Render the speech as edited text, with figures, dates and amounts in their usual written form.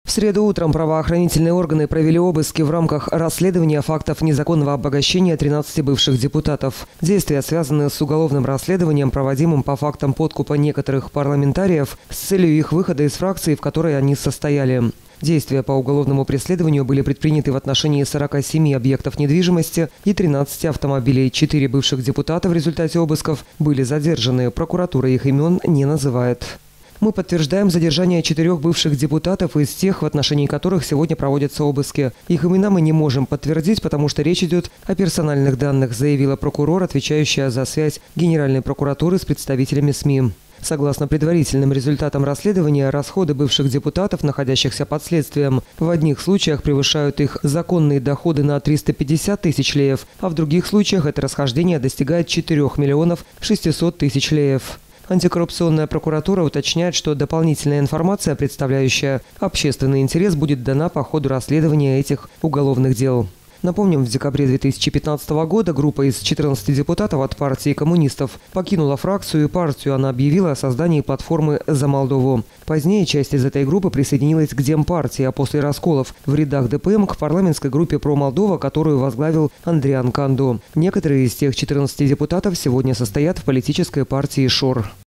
В среду утром правоохранительные органы провели обыски в рамках расследования фактов незаконного обогащения 13 бывших депутатов. Действия связаны с уголовным расследованием, проводимым по фактам подкупа некоторых парламентариев с целью их выхода из фракции, в которой они состояли. Действия по уголовному преследованию были предприняты в отношении 47 объектов недвижимости и 13 автомобилей. 4 бывших депутата в результате обысков были задержаны. Прокуратура их имен не называет. Мы подтверждаем задержание 4 бывших депутатов из тех, в отношении которых сегодня проводятся обыски. Их имена мы не можем подтвердить, потому что речь идет о персональных данных, заявила прокурор, отвечающая за связь Генеральной прокуратуры с представителями СМИ. Согласно предварительным результатам расследования, расходы бывших депутатов, находящихся под следствием, в одних случаях превышают их законные доходы на 350 тысяч леев, а в других случаях это расхождение достигает 4 миллионов 600 тысяч леев. Антикоррупционная прокуратура уточняет, что дополнительная информация, представляющая общественный интерес, будет дана по ходу расследования этих уголовных дел. Напомним, в декабре 2015 года группа из 14 депутатов от партии коммунистов покинула фракцию и партию. Она объявила о создании платформы «За Молдову». Позднее часть из этой группы присоединилась к Демпартии, а после расколов в рядах ДПМ к парламентской группе «Про Молдова», которую возглавил Андриан Канду. Некоторые из тех 14 депутатов сегодня состоят в политической партии ШОР.